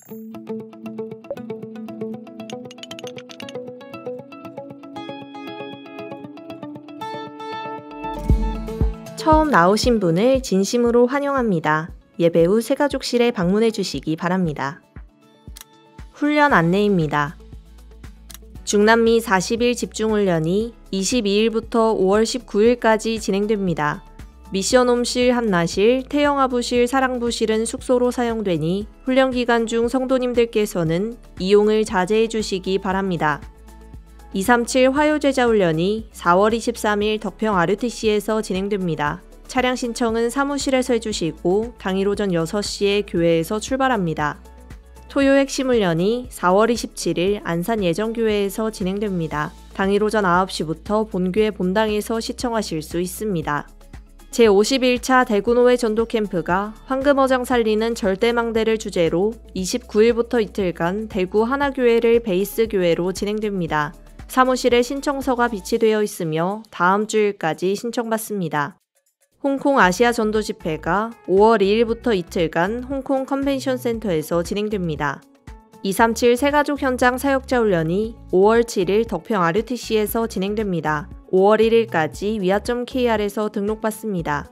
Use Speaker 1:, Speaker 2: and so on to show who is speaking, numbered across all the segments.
Speaker 1: 처음 나오신 분을 진심으로 환영합니다. 예배 후 새가족실에 방문해 주시기 바랍니다. 훈련 안내입니다. 중남미 40일 집중훈련이 22일부터 5월 19일까지 진행됩니다. 미션홈실, 한나실, 태영아부실, 사랑부실은 숙소로 사용되니 훈련 기간 중 성도님들께서는 이용을 자제해 주시기 바랍니다. 237 화요제자훈련이 4월 23일 덕평 RUTC에서 진행됩니다. 차량 신청은 사무실에서 해주시고 당일 오전 6시에 교회에서 출발합니다. 토요 핵심훈련이 4월 27일 안산 예정교회에서 진행됩니다. 당일 오전 9시부터 본교회 본당에서 시청하실 수 있습니다. 제51차 대구노회 전도캠프가 황금어장 살리는 절대망대를 주제로 29일부터 이틀간 대구 하나교회를 베이스 교회로 진행됩니다. 사무실에 신청서가 비치되어 있으며 다음 주일까지 신청받습니다. 홍콩 아시아 전도 집회가 5월 2일부터 이틀간 홍콩 컨벤션 센터에서 진행됩니다. 237 새가족 현장 사역자 훈련이 5월 7일 덕평 RUTC에서 진행됩니다. 5월 1일까지 위아.kr에서 등록받습니다.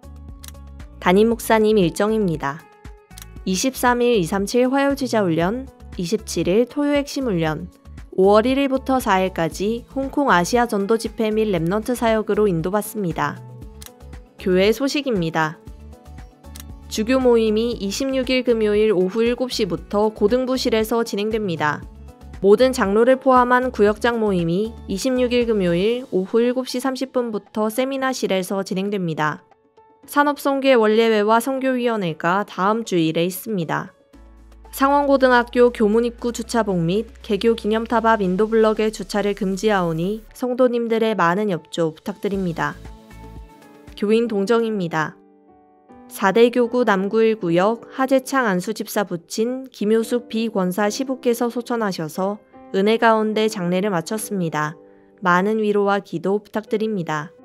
Speaker 1: 담임 목사님 일정입니다. 23일 237 화요제자 훈련, 27일 토요 핵심 훈련, 5월 1일부터 4일까지 홍콩 아시아 전도 집회 및 랩넌트 사역으로 인도받습니다. 교회 소식입니다. 주교 모임이 26일 금요일 오후 7시부터 고등부실에서 진행됩니다. 모든 장로를 포함한 구역장 모임이 26일 금요일 오후 7시 30분부터 세미나실에서 진행됩니다. 산업선교 원례회와 선교위원회가 다음 주일에 있습니다. 상원고등학교 교문 입구 주차복 및 개교 기념탑 앞 인도블럭의 주차를 금지하오니 성도님들의 많은 협조 부탁드립니다. 교인 동정입니다. 4대 교구 남구 1구역 하재창 안수집사 부친 김효숙 비권사 시부께서 소천하셔서 은혜 가운데 장례를 마쳤습니다. 많은 위로와 기도 부탁드립니다.